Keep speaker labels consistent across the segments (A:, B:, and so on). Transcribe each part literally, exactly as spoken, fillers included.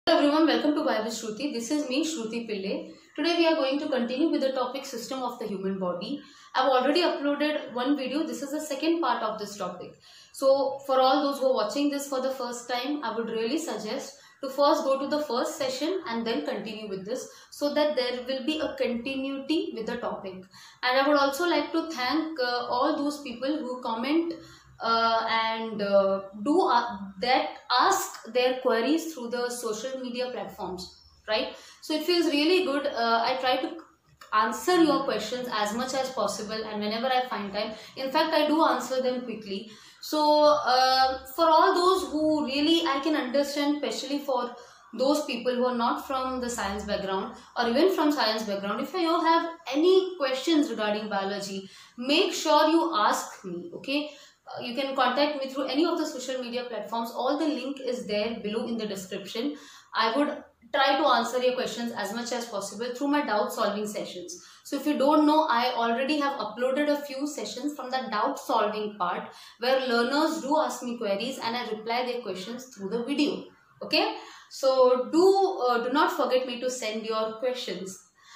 A: Hello everyone, welcome to Bible Shruti. This is me, Shruthi Pillai. Today we are going to continue with the topic system of the human body. I've already uploaded one video. This is the second part of this topic. So for all those who are watching this for the first time, I would really suggest to first go to the first session and then continue with this so that there will be a continuity with the topic. And I would also like to thank uh, all those people who comment Uh, and uh, do uh, that ask their queries through the social media platforms, right? So it feels really good. uh, I try to answer your questions as much as possible, and whenever I find time, in fact I do answer them quickly. So uh, for all those who really, I can understand, especially for those people who are not from the science background or even from science background, if you have any questions regarding biology, make sure you ask me, okay? You can contact me through any of the social media platforms. All the link is there below in the description. I would try to answer your questions as much as possible through my doubt solving sessions. So if you don't know, I already have uploaded a few sessions from the doubt solving part where learners do ask me queries and I reply their questions through the video. Okay, so do uh, do not forget me to send your questions.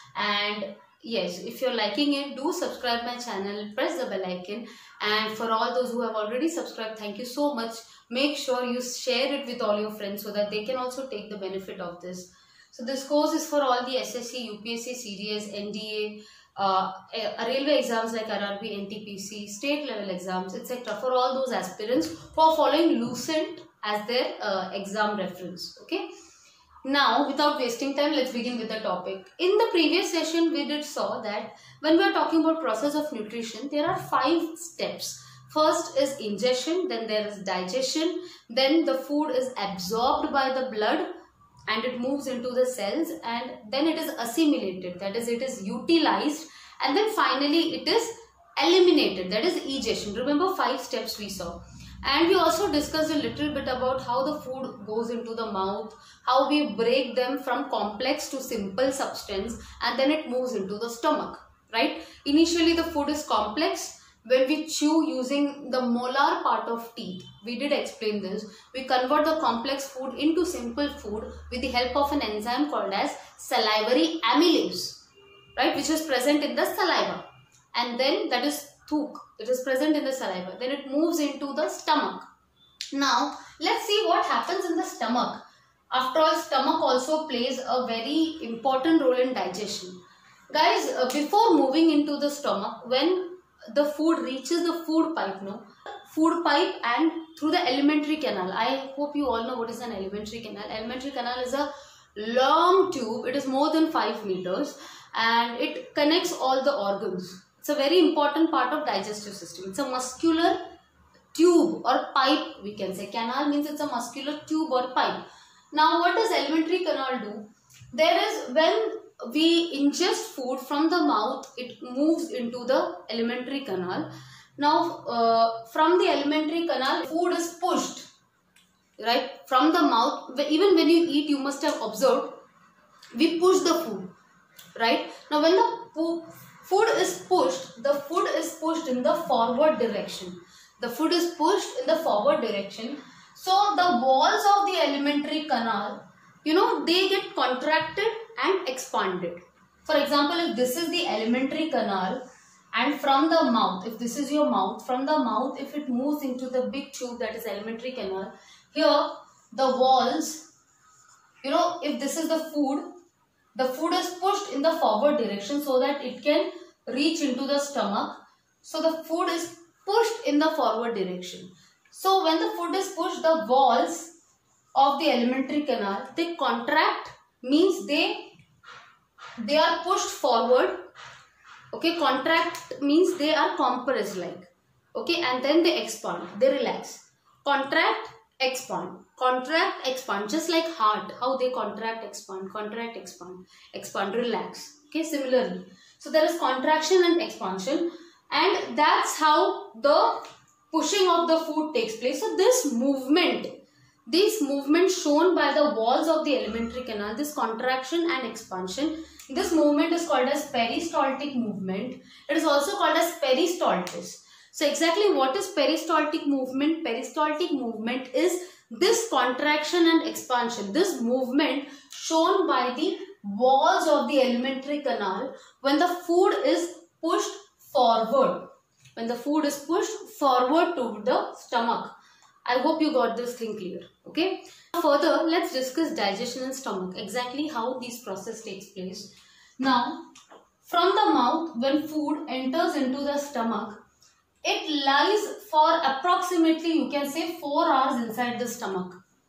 A: And yes, if you're liking it, do subscribe my channel, press the bell icon. And for all those who have already subscribed, thank you so much. Make sure you share it with all your friends so that they can also take the benefit of this. So this course is for all the S S C, U P S C, C D S, N D A, uh, railway exams like R R B, N T P C, state level exams, et cetera. For all those aspirants who are following Lucent as their uh, exam reference. Okay. Now, without wasting time, let's begin with the topic. In the previous session, we did saw that when we are talking about process of nutrition, there are five steps. First is ingestion, then there is digestion, then the food is absorbed by the blood and it moves into the cells, and then it is assimilated, that is, it is utilized, and then finally it is eliminated, that is egestion. Remember, five steps we saw. And we also discussed a little bit about how the food goes into the mouth, how we break them from complex to simple substance, and then it moves into the stomach, right? Initially the food is complex. When we chew using the molar part of teeth, we did explain this, we convert the complex food into simple food with the help of an enzyme called as salivary amylase, right, which is present in the saliva. And then that is thuk, it is present in the saliva. Then it moves into the stomach. Now let's see what happens in the stomach. After all, stomach also plays a very important role in digestion. Guys, uh, before moving into the stomach, when the food reaches the food pipe, no, food pipe and through the alimentary canal. I hope you all know what is an alimentary canal. Alimentary canal is a long tube. It is more than five meters and it connects all the organs. It's a very important part of digestive system. It's a muscular tube or pipe, we can say. Canal means it's a muscular tube or pipe. Now what does alimentary canal do? There is, when we ingest food from the mouth, it moves into the alimentary canal. Now uh, from the alimentary canal, food is pushed, right, from the mouth. Even when you eat, you must have observed, we push the food, right? Now when the food Food is pushed, the food is pushed in the forward direction. The food is pushed in the forward direction. So the walls of the alimentary canal, you know, they get contracted and expanded. For example, if this is the alimentary canal and from the mouth, if this is your mouth, from the mouth, if it moves into the big tube that is alimentary canal, here the walls, you know, if this is the food, the food is pushed in the forward direction so that it can reach into the stomach. So the food is pushed in the forward direction. So when the food is pushed, the walls of the alimentary canal, they contract, means they, they are pushed forward. Okay, contract means they are compressed like. Okay, and then they expand, they relax. Contract, expand, contract, expand, just like heart, how they contract, expand, contract, expand, expand, relax. Okay, similarly. So there is contraction and expansion, and that's how the pushing of the food takes place. So this movement, this movement shown by the walls of the alimentary canal, this contraction and expansion, this movement is called as peristaltic movement. It is also called as peristaltis. So exactly what is peristaltic movement? Peristaltic movement is This contraction and expansion, this movement shown by the walls of the alimentary canal when the food is pushed forward. When the food is pushed forward to the stomach. I hope you got this thing clear. Okay. Further, let's discuss digestion and stomach. Exactly how this process takes place. Now, from the mouth, when food enters into the stomach, it lies for approximately, you can say, four hours inside the stomach.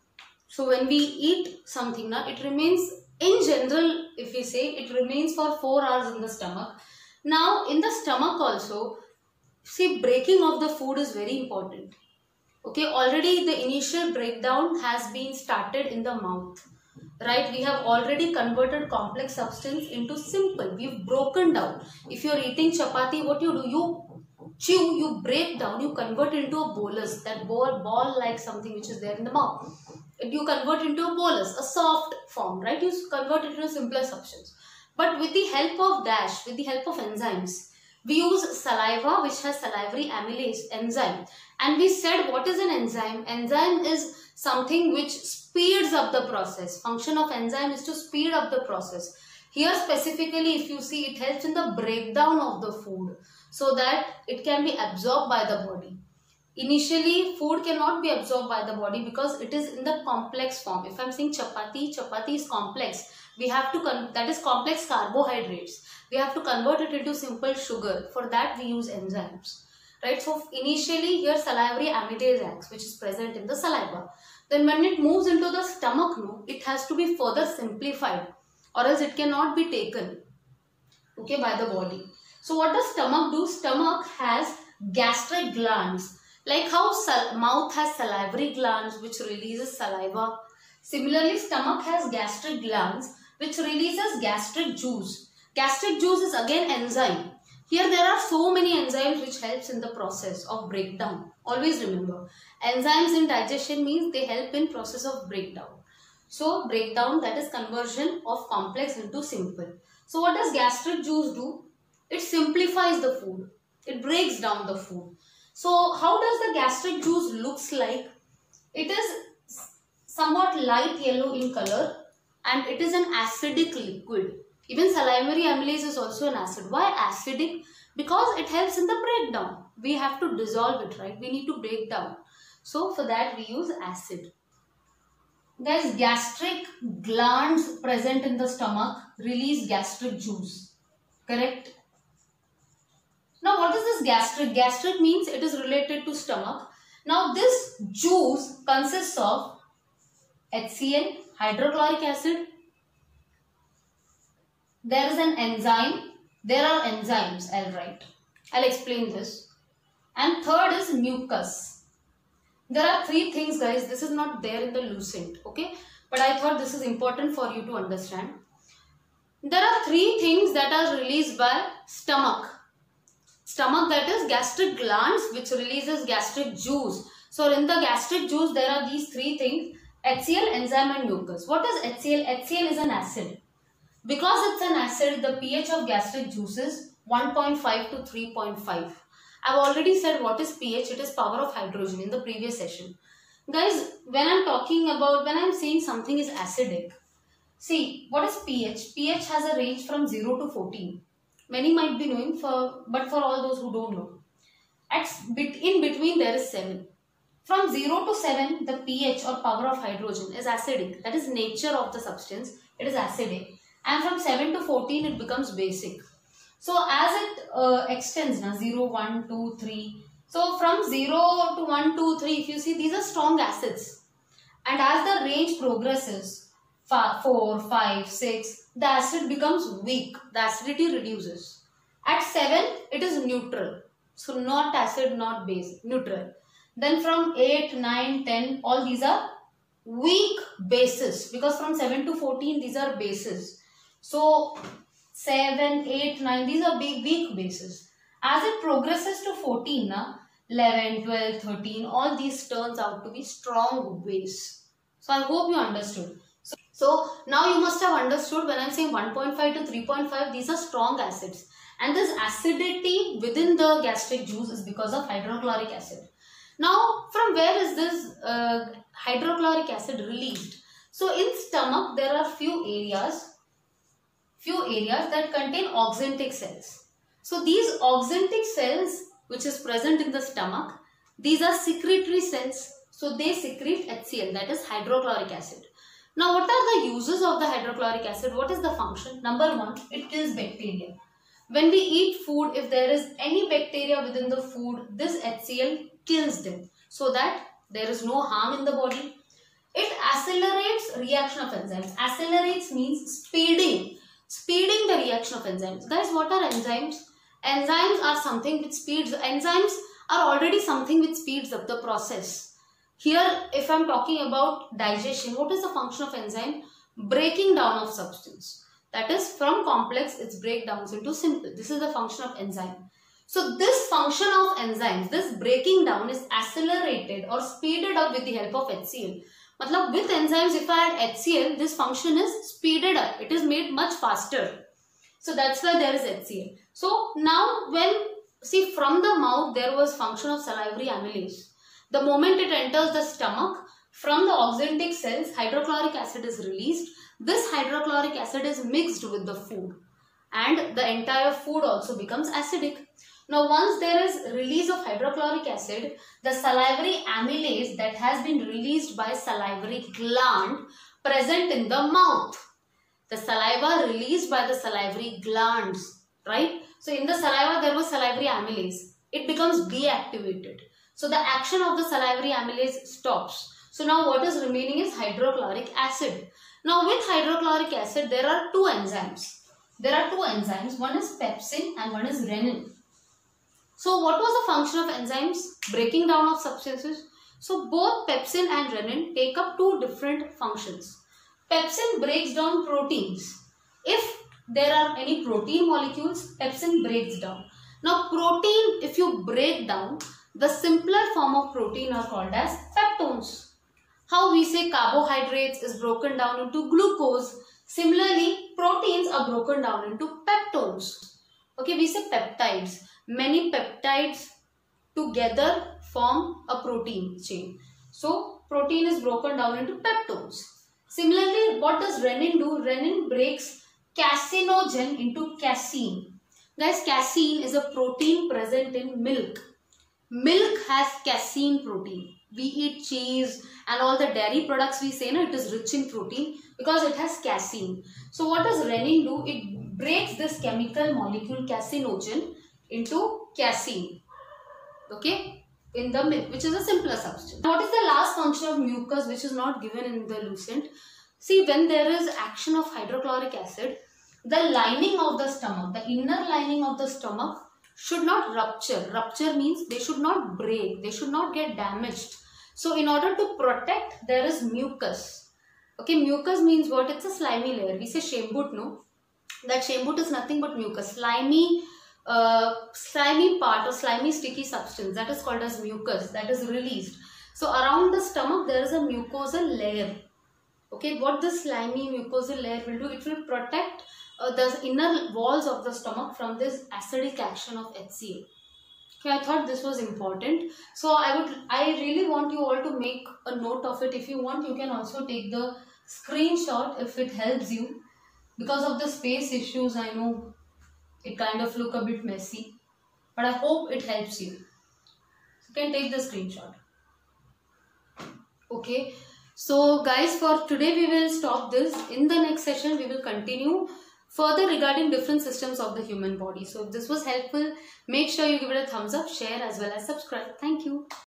A: So when we eat something, now it remains, in general, if we say, it remains for four hours in the stomach. Now, in the stomach also, see, breaking of the food is very important. Okay, already the initial breakdown has been started in the mouth. Right, we have already converted complex substance into simple. We've broken down. If you're eating chapati, what you do? You chew, you break down, you convert into a bolus, that ball, ball like something which is there in the mouth. You convert into a bolus, a soft form, right? You convert it into a simpler substance. But with the help of DASH, with the help of enzymes, we use saliva, which has salivary amylase enzyme. And we said, what is an enzyme? Enzyme is something which speeds up the process. Function of enzyme is to speed up the process. Here specifically, if you see, it helps in the breakdown of the food so that it can be absorbed by the body. Initially, food cannot be absorbed by the body because it is in the complex form. If I am saying chapati, chapati is complex. We have to, con that is complex carbohydrates. We have to convert it into simple sugar. For that, we use enzymes. Right? So, initially, here salivary amylase acts, which is present in the saliva. Then when it moves into the stomach, no, it has to be further simplified, or else it cannot be taken, okay, by the body. So what does stomach do? Stomach has gastric glands. Like how mouth has salivary glands which releases saliva. Similarly, stomach has gastric glands which releases gastric juice. Gastric juice is again enzyme. Here there are so many enzymes which helps in the process of breakdown. Always remember, enzymes in digestion means they help in process of breakdown. So breakdown, that is conversion of complex into simple. So what does gastric juice do? It simplifies the food. It breaks down the food. So how does the gastric juice looks like? It is somewhat light yellow in color and it is an acidic liquid. Even salivary amylase is also an acid. Why acidic? Because it helps in the breakdown. We have to dissolve it, right? We need to break down. So for that we use acid. Guys, gastric glands present in the stomach release gastric juice. Correct? Now what is this gastric? Gastric means it is related to stomach. Now this juice consists of H C l, hydrochloric acid. There is an enzyme. There are enzymes, I'll write. I'll explain this. And third is mucus. There are three things, guys. This is not there in the Lucent, okay? But I thought this is important for you to understand. There are three things that are released by stomach. Stomach, that is gastric glands which releases gastric juice. So in the gastric juice, there are these three things: H C l, enzyme and mucus. What is H C l? H C l is an acid. Because it's an acid, the pH of gastric juice is one point five to three point five. I've already said what is pH. It is power of hydrogen in the previous session. Guys, when I'm talking about, when I'm saying something is acidic, see, what is pH? pH has a range from zero to fourteen. Many might be knowing, for, but for all those who don't know, at, in between there is seven. From zero to seven, the pH or power of hydrogen is acidic. That is nature of the substance. It is acidic. And from seven to fourteen, it becomes basic. So as it uh, extends, na, zero, one, two, three. So from zero to one, two, three, if you see, these are strong acids. And as the range progresses, four, five, six, the acid becomes weak. The acidity reduces. At seven, it is neutral. So not acid, not base, neutral. Then from eight, nine, ten, all these are weak bases. Because from seven to fourteen, these are bases. So seven, eight, nine, these are big, weak bases. As it progresses to fourteen, na, eleven, twelve, thirteen, all these turns out to be strong base. So I hope you understood. So, so now you must have understood when I am saying one point five to three point five, these are strong acids. And this acidity within the gastric juice is because of hydrochloric acid. Now, from where is this uh, hydrochloric acid released? So, in stomach, there are few areas, few areas that contain oxyntic cells. So, these oxyntic cells, which is present in the stomach, these are secretory cells. So, they secrete H C l, that is hydrochloric acid. Now, what are the uses of the hydrochloric acid? What is the function? Number one, it kills bacteria. When we eat food, if there is any bacteria within the food, this H C l kills them so that there is no harm in the body. It accelerates reaction of enzymes. Accelerates means speeding. Speeding the reaction of enzymes. Guys, what are enzymes? Enzymes are something which speeds. Enzymes are already something which speeds up the process. Here, if I am talking about digestion, what is the function of enzyme? Breaking down of substance. That is, from complex, its breakdowns into simple. This is the function of enzyme. So, this function of enzymes, this breaking down is accelerated or speeded up with the help of H C l. Matlab, with enzymes, if I add H C l, this function is speeded up. It is made much faster. So, that's why there is H C l. So, now when, see, from the mouth, there was function of salivary amylase. The moment it enters the stomach, from the oxyntic cells, hydrochloric acid is released. This hydrochloric acid is mixed with the food and the entire food also becomes acidic. Now, once there is release of hydrochloric acid, the salivary amylase that has been released by salivary gland present in the mouth. The saliva released by the salivary glands, right? So, in the saliva there was salivary amylase. It becomes deactivated. So, the action of the salivary amylase stops. So, now what is remaining is hydrochloric acid. Now, with hydrochloric acid, there are two enzymes. There are two enzymes. One is pepsin and one is renin. So, what was the function of enzymes? Breaking down of substances. So, both pepsin and renin take up two different functions. Pepsin breaks down proteins. If there are any protein molecules, pepsin breaks down. Now, protein, if you break down, the simpler form of protein are called as peptones. How we say carbohydrates is broken down into glucose. Similarly, proteins are broken down into peptones. Okay, we say peptides. Many peptides together form a protein chain. So, protein is broken down into peptones. Similarly, what does renin do? Renin breaks casinogen into casein. Guys, casein is a protein present in milk. Milk has casein protein. We eat cheese and all the dairy products we say, no, it is rich in protein because it has casein. So, what does renin do? It breaks this chemical molecule casinogen into casein, okay, in the milk, which is a simpler substance. What is the last function of mucus, which is not given in the Lucent? See, when there is action of hydrochloric acid, the lining of the stomach, the inner lining of the stomach should not rupture. Rupture means they should not break, they should not get damaged. So, in order to protect, there is mucus. Okay, mucus means what? It's a slimy layer. We say shembut, no? That shembut is nothing but mucus. Slimy, uh, slimy part or slimy sticky substance, that is called as mucus, that is released. So, around the stomach, there is a mucosal layer. Okay, what this slimy mucosal layer will do? It will protect uh, the inner walls of the stomach from this acidic action of H C l. Okay, I thought this was important. So, I would, I really want you all to make a note of it. If you want, you can also take the screenshot if it helps you. Because of the space issues, I know it kind of look a bit messy, but I hope it helps you. You can take the screenshot. Okay. So guys, for today we will stop this. In the next session, we will continue further regarding different systems of the human body. So if this was helpful, make sure you give it a thumbs up, share as well as subscribe. Thank you.